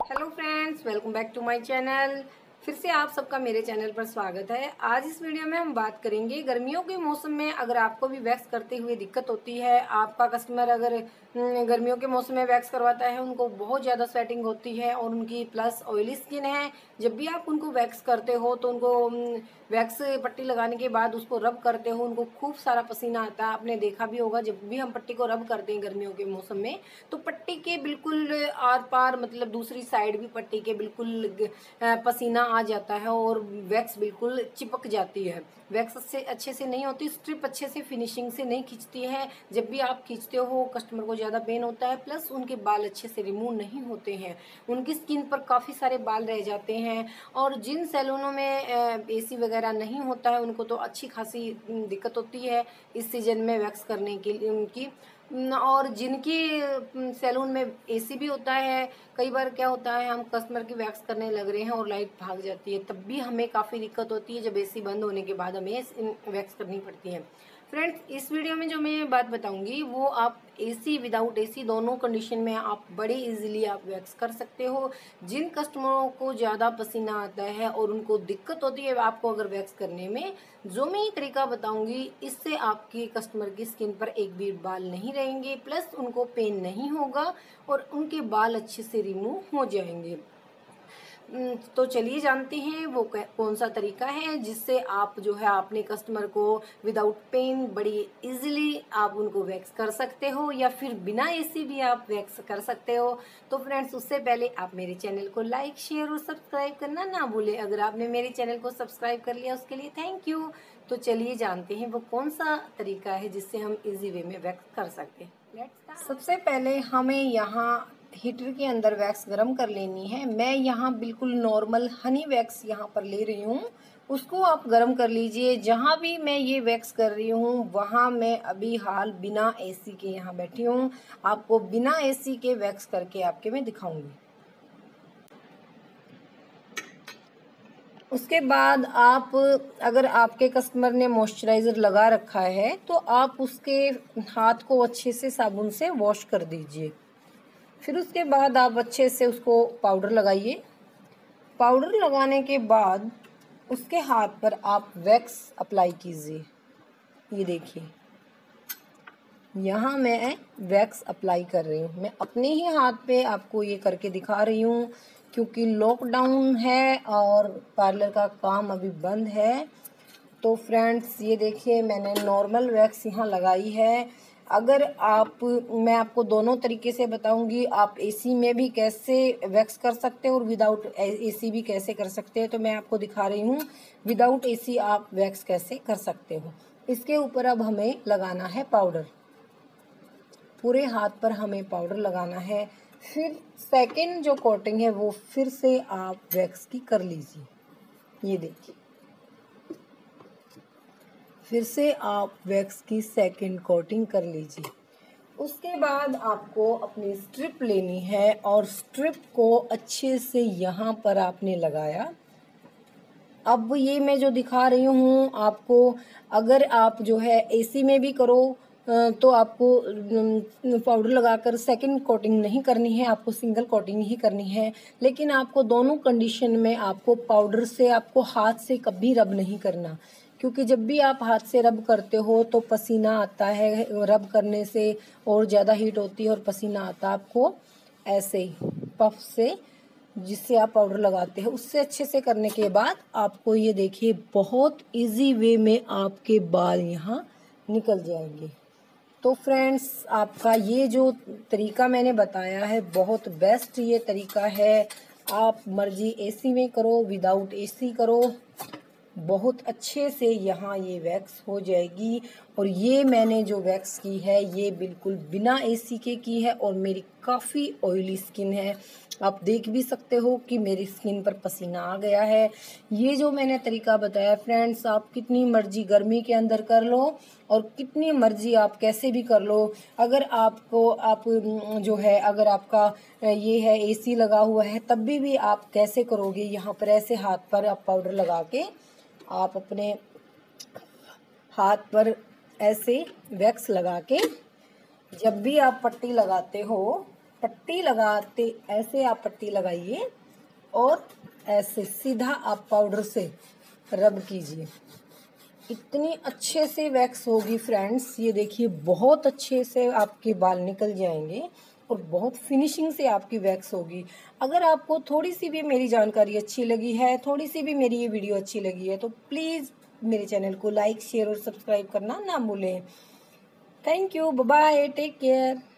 Hello friends, welcome back to my channel. फिर से आप सबका मेरे चैनल पर स्वागत है। आज इस वीडियो में हम बात करेंगे गर्मियों के मौसम में अगर आपको भी वैक्स करते हुए दिक्कत होती है, आपका कस्टमर अगर गर्मियों के मौसम में वैक्स करवाता है, उनको बहुत ज़्यादा स्वेटिंग होती है और उनकी प्लस ऑयली स्किन है। जब भी आप उनको वैक्स करते हो तो उनको वैक्स पट्टी लगाने के बाद उसको रब करते हो, उनको खूब सारा पसीना आता है। आपने देखा भी होगा, जब भी हम पट्टी को रब करते हैं गर्मियों के मौसम में तो पट्टी के बिल्कुल आर पार, मतलब दूसरी साइड भी पट्टी के बिल्कुल पसीना आ जाता है और वैक्स बिल्कुल चिपक जाती है। वैक्स से अच्छे से नहीं होती, स्ट्रिप अच्छे से फिनिशिंग से नहीं खींचती है। जब भी आप खींचते हो कस्टमर को ज़्यादा पेन होता है, प्लस उनके बाल अच्छे से रिमूव नहीं होते हैं, उनकी स्किन पर काफ़ी सारे बाल रह जाते हैं। और जिन सैलूनों में एसी वगैरह नहीं होता है उनको तो अच्छी खासी दिक्कत होती है इस सीजन में वैक्स करने के लिए उनकी। और जिनकी सैलून में एसी भी होता है, कई बार क्या होता है हम कस्टमर की वैक्स करने लग रहे हैं और लाइट भाग जाती है, तब भी हमें काफ़ी दिक्कत होती है जब एसी बंद होने के बाद हमें वैक्स करनी पड़ती है। फ्रेंड्स, इस वीडियो में जो मैं बात बताऊंगी वो आप एसी विदाउट एसी दोनों कंडीशन में आप बड़े इजीली आप वैक्स कर सकते हो। जिन कस्टमरों को ज़्यादा पसीना आता है और उनको दिक्कत होती है आपको अगर वैक्स करने में, जो मैं ये तरीका बताऊंगी इससे आपके कस्टमर की स्किन पर एक भी बाल नहीं रहेंगे, प्लस उनको पेन नहीं होगा और उनके बाल अच्छे से रिमूव हो जाएंगे। तो चलिए जानते हैं वो कौन सा तरीका है जिससे आप जो है अपने कस्टमर को विदाउट पेन बड़ी इजीली आप उनको वैक्स कर सकते हो, या फिर बिना एसी भी आप वैक्स कर सकते हो। तो फ्रेंड्स, उससे पहले आप मेरे चैनल को लाइक, शेयर और सब्सक्राइब करना ना भूलें। अगर आपने मेरे चैनल को सब्सक्राइब कर लिया उसके लिए थैंक यू। तो चलिए जानते हैं वो कौन सा तरीका है जिससे हम इजी वे में वैक्स कर सकते हैं। सबसे पहले हमें यहाँ हीटर के अंदर वैक्स गरम कर लेनी है। मैं यहाँ बिल्कुल नॉर्मल हनी वैक्स यहाँ पर ले रही हूँ, उसको आप गरम कर लीजिए। जहाँ भी मैं ये वैक्स कर रही हूँ वहाँ मैं अभी हाल बिना एसी के यहाँ बैठी हूँ। आपको बिना एसी के वैक्स करके आपके मैं दिखाऊंगी। उसके बाद आप, अगर आपके कस्टमर ने मॉइस्चराइज़र लगा रखा है तो आप उसके हाथ को अच्छे से साबुन से वॉश कर दीजिए। फिर उसके बाद आप अच्छे से उसको पाउडर लगाइए। पाउडर लगाने के बाद उसके हाथ पर आप वैक्स अप्लाई कीजिए। ये देखिए, यहाँ मैं वैक्स अप्लाई कर रही हूँ। मैं अपने ही हाथ पे आपको ये करके दिखा रही हूँ क्योंकि लॉकडाउन है और पार्लर का काम अभी बंद है। तो फ्रेंड्स, ये देखिए मैंने नॉर्मल वैक्स यहाँ लगाई है। अगर आप, मैं आपको दोनों तरीके से बताऊंगी, आप एसी में भी कैसे वैक्स कर सकते हो और विदाउट एसी भी कैसे कर सकते हैं। तो मैं आपको दिखा रही हूँ विदाउट एसी आप वैक्स कैसे कर सकते हो। इसके ऊपर अब हमें लगाना है पाउडर। पूरे हाथ पर हमें पाउडर लगाना है। फिर सेकंड जो कोटिंग है वो फिर से आप वैक्स की कर लीजिए। ये देखिए, फिर से आप वैक्स की सेकंड कोटिंग कर लीजिए। उसके बाद आपको अपनी स्ट्रिप लेनी है और स्ट्रिप को अच्छे से यहाँ पर आपने लगाया। अब ये मैं जो दिखा रही हूँ आपको, अगर आप जो है एसी में भी करो तो आपको पाउडर लगाकर सेकंड कोटिंग नहीं करनी है, आपको सिंगल कोटिंग ही करनी है। लेकिन आपको दोनों कंडीशन में आपको पाउडर से, आपको हाथ से कभी रब नहीं करना, क्योंकि जब भी आप हाथ से रब करते हो तो पसीना आता है रब करने से, और ज़्यादा हीट होती है और पसीना आता है आपको ऐसे ही पफ से, जिससे आप पाउडर लगाते हैं उससे अच्छे से करने के बाद आपको ये देखिए बहुत इजी वे में आपके बाल यहाँ निकल जाएंगे। तो फ्रेंड्स, आपका ये जो तरीका मैंने बताया है बहुत बेस्ट ये तरीका है। आप मर्जी एसी में करो, विदाउट एसी करो, बहुत अच्छे से यहाँ ये वैक्स हो जाएगी। और ये मैंने जो वैक्स की है ये बिल्कुल बिना एसी के की है और मेरी काफ़ी ऑयली स्किन है। आप देख भी सकते हो कि मेरी स्किन पर पसीना आ गया है। ये जो मैंने तरीका बताया फ्रेंड्स, आप कितनी मर्जी गर्मी के अंदर कर लो और कितनी मर्जी आप कैसे भी कर लो। अगर आपको जो है, अगर आपका ये है एसी लगा हुआ है तब भी आप कैसे करोगे, यहाँ पर ऐसे हाथ पर आप पाउडर लगा के आप अपने हाथ पर ऐसे वैक्स लगा के जब भी आप पट्टी लगाते हो पट्टी लगाते ऐसे आप पट्टी लगाइए और ऐसे सीधा आप पाउडर से रब कीजिए। इतनी अच्छे से वैक्स होगी फ्रेंड्स, ये देखिए बहुत अच्छे से आपके बाल निकल जाएंगे और बहुत फिनिशिंग से आपकी वैक्स होगी। अगर आपको थोड़ी सी भी मेरी जानकारी अच्छी लगी है, थोड़ी सी भी मेरी ये वीडियो अच्छी लगी है, तो प्लीज़ मेरे चैनल को लाइक शेयर और सब्सक्राइब करना ना भूलें। Thank you, bye bye, take care.